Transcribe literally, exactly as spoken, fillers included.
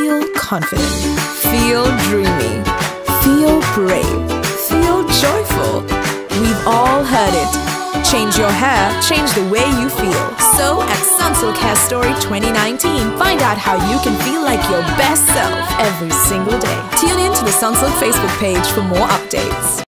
Feel confident. Feel dreamy. Feel brave. Feel joyful. We've all heard it. Change your hair, change the way you feel. So at Sunsilk Hair Story twenty nineteen, find out how you can feel like your best self every single day. Tune in to the Sunsilk Facebook page for more updates.